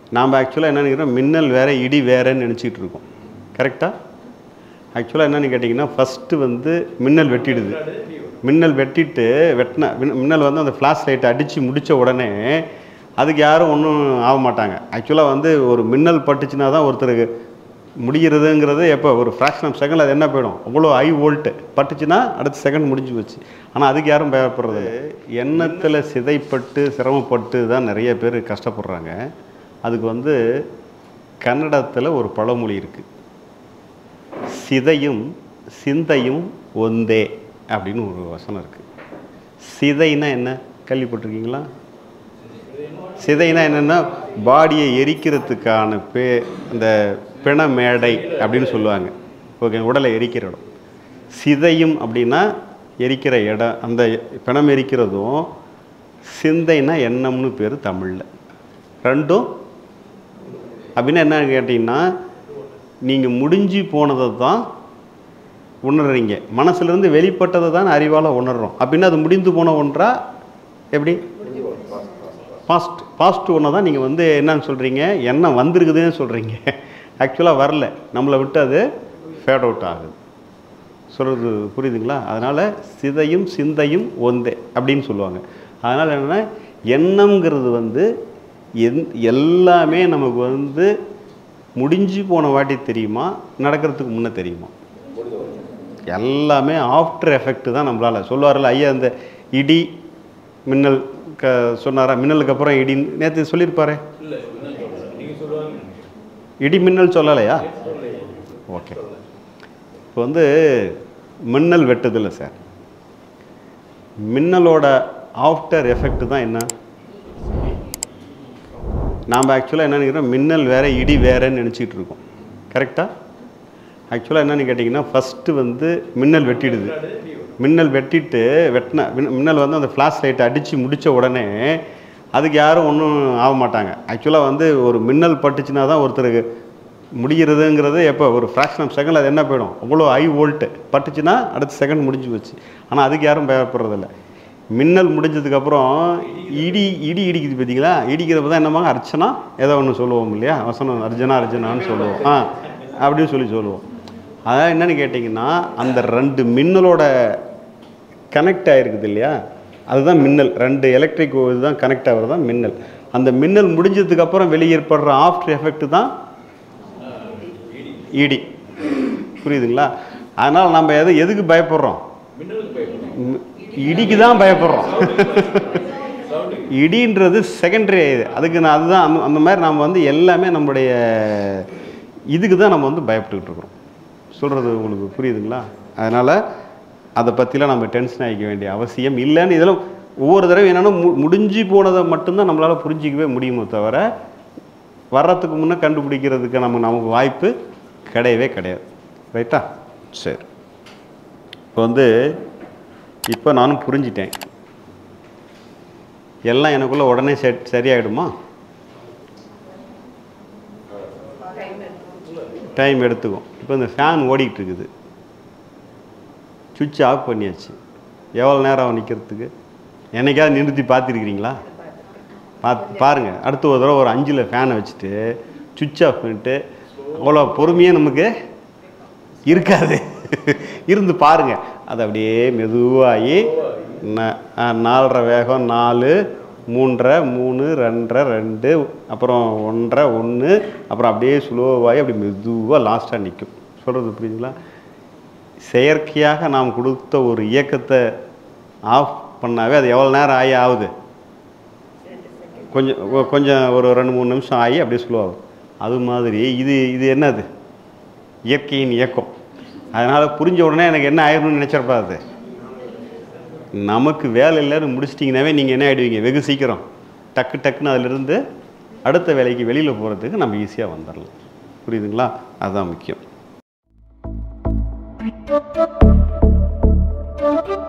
நாம் ஆக்சுவலாக என்ன நினைக்கிறோம், மின்னல் வேறு இடி வேறேன்னு நினச்சிக்கிட்டு இருக்கோம். கரெக்டாக? ஆக்சுவலாக என்னென்னு கேட்டிங்கன்னா, ஃபஸ்ட்டு வந்து மின்னல் வெட்டிடுது. மின்னல் வெட்டிட்டு மின்னல் வந்து அந்த ஃப்ளாஷ் லைட்டை அடித்து முடித்த உடனே அதுக்கு யாரும் ஒன்றும் ஆக மாட்டாங்க. ஆக்சுவலாக வந்து ஒரு மின்னல் பட்டுச்சுன்னா தான் ஒருத்தருக்கு முடிகிறதுங்கிறது எப்போ ஒரு ஃப்ராக்ஷன் ஆஃப் செகண்ட் அது என்ன போயிடும், அவ்வளோ ஹை வோல்ட்டு பட்டுச்சுன்னா அடுத்த செகண்ட் முடிஞ்சு போச்சு. ஆனால் அதுக்கு யாரும் பயப்படுறது. எண்ணத்தில் சிதைப்பட்டு சிரமப்பட்டு தான் நிறைய பேர் கஷ்டப்படுறாங்க. அதுக்கு வந்து கன்னடத்தில் ஒரு பழமொழி இருக்குது, சிதையும் சிந்தையும் ஒந்தே அப்படின்னு ஒரு வசனம் இருக்குது. சிதைனா என்ன கேள்விப்பட்டிருக்கீங்களா? சிதைனா என்னென்னா பாடியை எரிக்கிறதுக்கான இந்த பிண மேடை அப்படின்னு சொல்லுவாங்க. ஓகே, உடலை எரிக்கிற இடம். சிதையும் அப்படின்னா எரிக்கிற இடம், அந்த பிணம் எரிக்கிறதும். சிந்தைனா எண்ணம்னு பேர் தமிழில். ரெண்டும் அப்படின்னா என்ன கேட்டிங்கன்னா, நீங்கள் முடிஞ்சு போனதை தான் உணர்றீங்க, மனசுலேருந்து வெளிப்பட்டதை தான் அறிவால் உணர்றோம். அப்படின்னா அது முடிந்து போன ஒன்றா எப்படி? பாஸ்ட் ஒன்று தான் நீங்கள் வந்து என்னன்னு சொல்கிறீங்க, எண்ணம் வந்திருக்குதுன்னு சொல்கிறீங்க. ஆக்சுவலாக வரல, நம்மளை விட்டு அது ஃபேட் அவுட் ஆகுது. சொல்கிறது புரியுதுங்களா? அதனால் சிதையும் சிந்தையும் ஒந்தே அப்படின்னு சொல்லுவாங்க. அதனால் என்னென்னா, எண்ணம்ங்கிறது வந்து எல்லாமே நமக்கு வந்து முடிஞ்சு போன வாட்டி தெரியுமா, நடக்கிறதுக்கு முன்னே தெரியுமா? எல்லாமே ஆஃப்டர் எஃபெக்ட் தான் நம்மளால். சொல்லுவார்ல ஐயா, இந்த இடி மின்னல் சொன்னாரா, மின்னலுக்கு அப்புறம் இடி நேற்று சொல்லியிருப்பாரு. இடி மின்னல் சொல்லலையா? ஓகே. இப்போ வந்து மின்னல் வெட்டுதில்லை சார், மின்னலோட ஆஃப்டர் எஃபெக்ட் தான் என்ன? நாம் ஆக்சுவலாக என்ன நினைக்கிறோம், மின்னல் வேறு இடி வேறேன்னு நினச்சிக்கிட்டு இருக்கோம். கரெக்டாக? ஆக்சுவலாக என்னென்னு கேட்டிங்கன்னா, ஃபஸ்ட்டு வந்து மின்னல் வெட்டிடுது. மின்னல் வெட்டிட்டு மின்னல் வந்து அந்த ஃப்ளாஷ் லைட்டை அடித்து முடித்த உடனே அதுக்கு யாரும் ஒன்றும் ஆக மாட்டாங்க. ஆக்சுவலாக வந்து ஒரு மின்னல் பட்டுச்சுன்னா தான் ஒருத்தருக்கு முடிகிறதுங்கிறது எப்போ ஒரு ஃப்ராக்ஷன் ஆஃப் செகண்ட் அது என்ன போயிடும், அவ்வளோ ஹை வோல்ட்டு பட்டுச்சுன்னா அடுத்த செகண்ட் முடிஞ்சு போச்சு. ஆனால் அதுக்கு யாரும் பயப்படுறதில்ல. மின்னல் முடிஞ்சதுக்கப்புறம் இடிக்குது பார்த்தீங்களா, இடிக்கிறப்ப தான் என்னமாங்க அர்ச்சனா ஏதோ ஒன்று சொல்லுவோம் இல்லையா, வசனம் அர்ச்சனான்னு சொல்லுவோம். அப்படின்னு சொல்லுவோம். அதான் என்னென்னு கேட்டிங்கன்னா, அந்த ரெண்டு மின்னலோட கனெக்ட் ஆகிருக்குது இல்லையா, அதுதான் மின்னல். ரெண்டு எலக்ட்ரிக் இதுதான் கனெக்ட் ஆகிறது தான் மின்னல். அந்த மின்னல் முடிஞ்சதுக்கப்புறம் வெளியேற்படுற ஆஃப்டர் எஃபெக்ட் தான் இடி. புரியுதுங்களா? அதனால் நம்ம எதுக்கு பயப்படுறோம்? இடிக்கு தான் பயப்படுறோம். இடின்றது செகண்டரி. அதுக்கு அதுதான் அந்த மாதிரி நாம் வந்து எல்லாமே நம்மளுடைய இதுக்கு தான் நம்ம வந்து பயப்பட்டுக்கிட்டு இருக்கிறோம். சொல்கிறது உங்களுக்கு புரியுதுங்களா? அதனால் அதை பற்றிலாம் நம்ம டென்ஷன் ஆகிக்க வேண்டிய அவசியம் இல்லைன்னு இதெல்லாம் ஒவ்வொரு தடவை என்னென்னா முடிஞ்சு போனதை மட்டும்தான் நம்மளால் புரிஞ்சிக்கவே முடியுமோ தவிர வர்றதுக்கு முன்னே கண்டுபிடிக்கிறதுக்கு நமக்கு வாய்ப்பு கிடையவே கிடையாது. ரைட்டா? சரி. இப்போ வந்து இப்போ நானும் புரிஞ்சிட்டேன். எல்லாம் எனக்குள்ளே உடனே சரியாயிடுமா? டைம் எடுத்துக்கும். இப்போ இந்த ஃபேன் ஓடிக்கிட்டு இருக்குது, சுவிட்ச் ஆஃப் பண்ணியாச்சு. எவ்வளோ நேரம் நிற்கிறதுக்கு? என்னைக்காவது நிறுத்தி பார்த்துருக்கிறீங்களா? பாருங்கள். அடுத்த ஒரு தடவை ஒரு 5 ஃபேனை வச்சுட்டு சுவிட்ச் ஆஃப் பண்ணிவிட்டு அவ்வளோ பொறுமையாக நமக்கு இருக்காது. இருந்து பாருங்கள். அது அப்படியே மெதுவாகி 4.5 வேகம், 4, 3.5, 3, 2.5, 2, அப்புறம் 1.5, 1, அப்புறம் அப்படியே ஸ்லோவாகி அப்படி மெதுவாக லாஸ்ட்டாக நிற்கும். சொல்கிறது புரியுதுங்களா? செயற்கையாக நாம் கொடுத்த ஒரு இயக்கத்தை ஆஃப் பண்ணாவே அது எவ்வளோ நேரம் ஆகுது? கொஞ்சம் ஒரு 2-3 நிமிஷம் ஆகி அப்படியே ஸ்லோவாகும். அது மாதிரி இது என்னது? இயற்கையின் இயக்கம். அதனால் புரிஞ்ச உடனே எனக்கு என்ன ஆயிடணும்னு நினச்சிருப்பாது. நமக்கு வேலை இல்லைன்னு முடிச்சிட்டிங்கனாவே நீங்கள் என்ன ஆகிடுவீங்க? வெகு சீக்கிரம் டக்குன்னு அதிலிருந்து அடுத்த வேலைக்கு வெளியில் போகிறதுக்கு நம்ம ஈஸியாக வந்துடலாம். புரியுதுங்களா? அதுதான் முக்கியம்.